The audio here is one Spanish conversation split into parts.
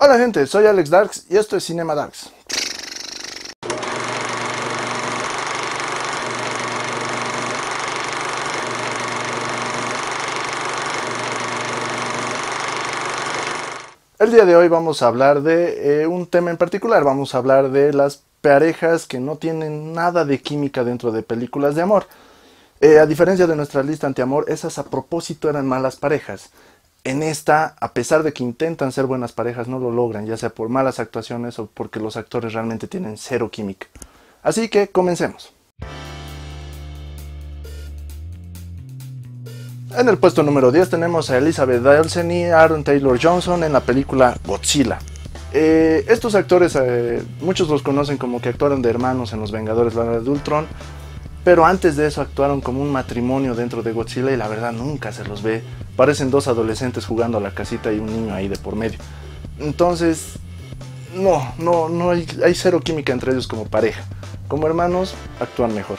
Hola gente, soy Alex Darks y esto es Cinema Darks. El día de hoy vamos a hablar de un tema en particular. Vamos a hablar de las parejas que no tienen nada de química dentro de películas de amor. A diferencia de nuestra lista antiamor, esas a propósito eran malas parejas. En esta, a pesar de que intentan ser buenas parejas, no lo logran, ya sea por malas actuaciones o porque los actores realmente tienen cero química. Así que comencemos. En el puesto número 10 tenemos a Elizabeth Olsen y Aaron Taylor Johnson en la película Godzilla. Estos actores, muchos los conocen como que actuaron de hermanos en Los Vengadores, la Era de Ultron, pero antes de eso actuaron como un matrimonio dentro de Godzilla y la verdad nunca se los ve. Parecen dos adolescentes jugando a la casita y un niño ahí de por medio. Entonces, no hay cero química entre ellos como pareja. Como hermanos, actúan mejor.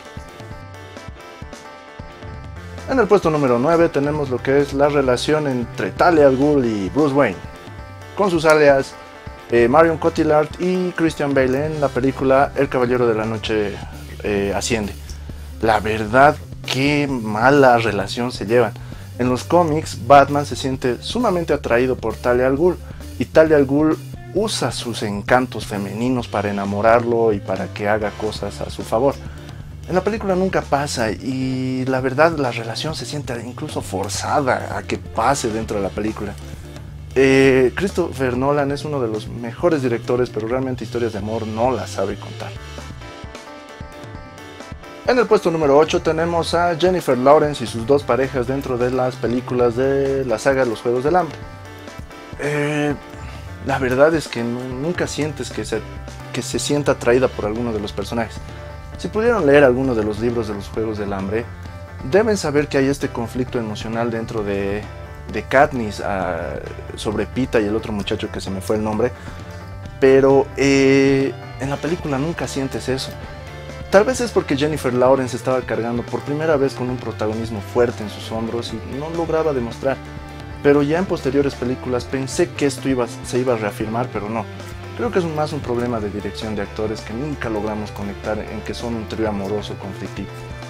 En el puesto número 9 tenemos lo que es la relación entre Talia al Ghul y Bruce Wayne, con sus alias Marion Cotillard y Christian Bale en la película El Caballero de la Noche Asciende. La verdad, qué mala relación se llevan. En los cómics, Batman se siente sumamente atraído por Talia al Ghul, y Talia al Ghul usa sus encantos femeninos para enamorarlo y para que haga cosas a su favor. En la película nunca pasa y la verdad la relación se siente incluso forzada a que pase dentro de la película. Christopher Nolan es uno de los mejores directores, pero realmente historias de amor no las sabe contar. En el puesto número 8 tenemos a Jennifer Lawrence y sus dos parejas dentro de las películas de la saga Los Juegos del Hambre. La verdad es que nunca sientes que se sienta atraída por alguno de los personajes. Si pudieron leer alguno de los libros de Los Juegos del Hambre, deben saber que hay este conflicto emocional dentro de Katniss sobre Pita y el otro muchacho que se me fue el nombre, pero en la película nunca sientes eso. Tal vez es porque Jennifer Lawrence estaba cargando por primera vez con un protagonismo fuerte en sus hombros y no lograba demostrar, pero ya en posteriores películas pensé que esto se iba a reafirmar, pero no. Creo que es más un problema de dirección de actores que nunca logramos conectar en que son un trío amoroso conflictivo.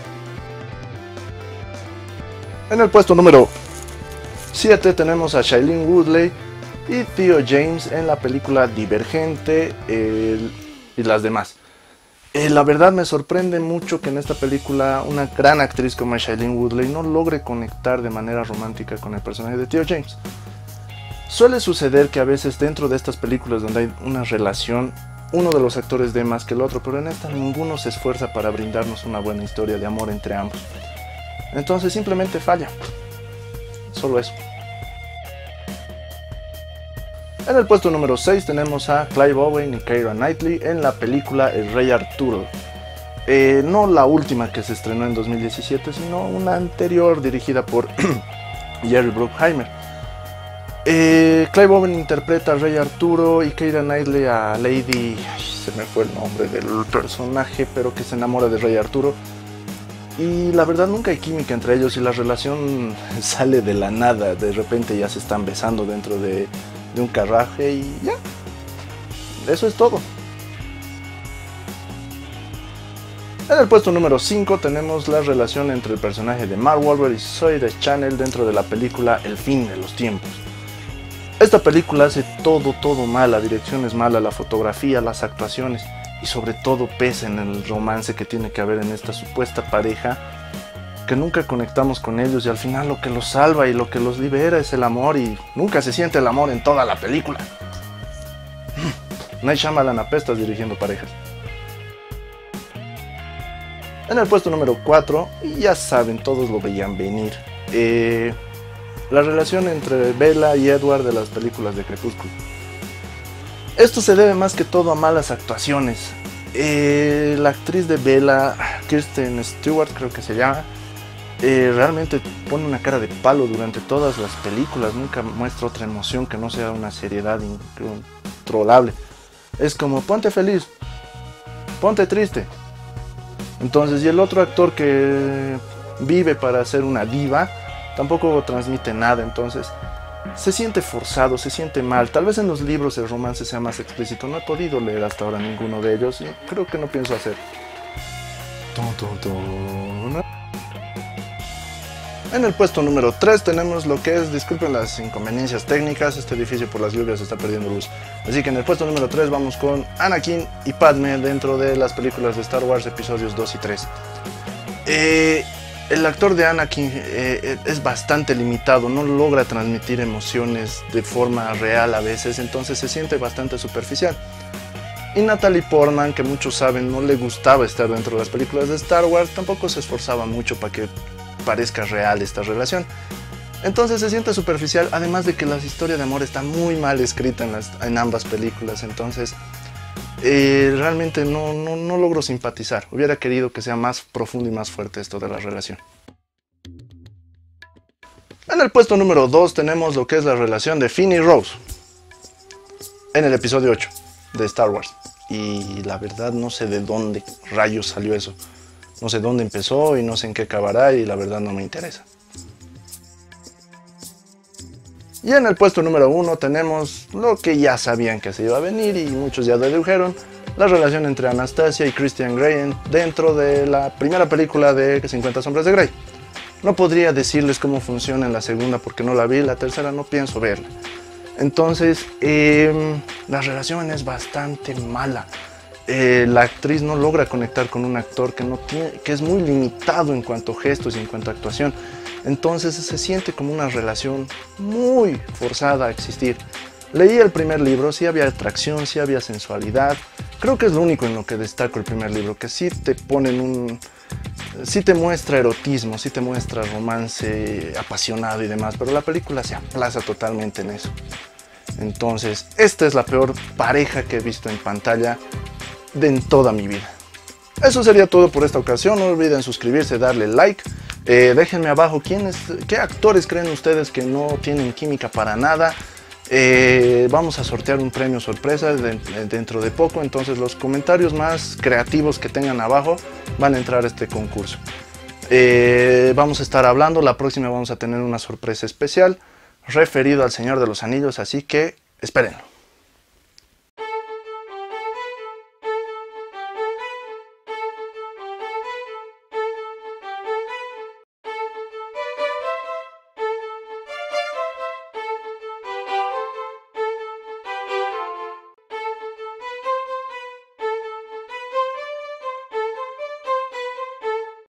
En el puesto número 7 tenemos a Shailene Woodley y Theo James en la película Divergente y las demás. La verdad me sorprende mucho que en esta película una gran actriz como Shailene Woodley no logre conectar de manera romántica con el personaje de Theo James. Suele suceder que a veces dentro de estas películas donde hay una relación, uno de los actores dé más que el otro, pero en esta ninguno se esfuerza para brindarnos una buena historia de amor entre ambos. Entonces simplemente falla. Solo eso. En el puesto número 6 tenemos a Clive Owen y Keira Knightley en la película El Rey Arturo. No la última que se estrenó en 2017, sino una anterior dirigida por Jerry Bruckheimer. Clive Owen interpreta al Rey Arturo y Keira Knightley a Lady... se me fue el nombre del personaje, pero que se enamora de Rey Arturo. Y la verdad nunca hay química entre ellos y la relación sale de la nada. De repente ya se están besando dentro de un carruaje y ya. Eso es todo. En el puesto número 5 tenemos la relación entre el personaje de Mark Wahlberg y Zoe Deschanel dentro de la película El Fin de los Tiempos. Esta película hace todo mal, la dirección es mala, la fotografía, las actuaciones y sobre todo pesa en el romance que tiene que haber en esta supuesta pareja, que nunca conectamos con ellos y al final lo que los salva y lo que los libera es el amor y nunca se siente el amor en toda la película. Night Shyamalan apesta dirigiendo parejas. En el puesto número 4, y ya saben, todos lo veían venir, la relación entre Bella y Edward de las películas de Crepúsculo. Esto se debe más que todo a malas actuaciones. La actriz de Bella, Kristen Stewart creo que se llama, realmente pone una cara de palo durante todas las películas, nunca muestra otra emoción que no sea una seriedad incontrolable. Es como ponte feliz, ponte triste. Entonces, y el otro actor que vive para ser una diva tampoco transmite nada. Entonces se siente forzado, se siente mal. Tal vez en los libros el romance sea más explícito. No he podido leer hasta ahora ninguno de ellos y creo que no pienso hacer. En el puesto número 3 tenemos lo que es, disculpen las inconveniencias técnicas, este edificio por las lluvias está perdiendo luz. Así que en el puesto número 3 vamos con Anakin y Padme dentro de las películas de Star Wars episodios 2 y 3. El actor de Anakin es bastante limitado, no logra transmitir emociones de forma real a veces, entonces se siente bastante superficial. Y Natalie Portman, que muchos saben, no le gustaba estar dentro de las películas de Star Wars, tampoco se esforzaba mucho para que parezca real esta relación. Entonces se siente superficial, además de que la historia de amor está muy mal escrita en ambas películas, entonces realmente no logro simpatizar. Hubiera querido que sea más profundo y más fuerte esto de la relación. En el puesto número 2 tenemos lo que es la relación de Finn y Rose en el episodio 8 de Star Wars. Y la verdad no sé de dónde rayos salió eso. No sé dónde empezó y no sé en qué acabará y la verdad no me interesa. Y en el puesto número 1 tenemos lo que ya sabían que se iba a venir y muchos ya dedujeron, la relación entre Anastasia y Christian Grey dentro de la primera película de 50 Sombras de Grey. No podría decirles cómo funciona en la segunda porque no la vi, la tercera no pienso verla. Entonces, la relación es bastante mala. La actriz no logra conectar con un actor que es muy limitado en cuanto a gestos y en cuanto a actuación. Entonces se siente como una relación muy forzada a existir. Leí el primer libro, sí había atracción, sí había sensualidad. Creo que es lo único en lo que destaco el primer libro, que sí te ponen sí te muestra erotismo, sí te muestra romance apasionado y demás, pero la película se aplaza totalmente en eso. Entonces, esta es la peor pareja que he visto en pantalla en toda mi vida. Eso sería todo por esta ocasión. No olviden suscribirse, darle like. Déjenme abajo qué actores creen ustedes que no tienen química para nada. Vamos a sortear un premio sorpresa dentro de poco, entonces los comentarios más creativos que tengan abajo van a entrar a este concurso. Vamos a estar hablando, la próxima vamos a tener una sorpresa especial referido al Señor de los Anillos, así que espérenlo.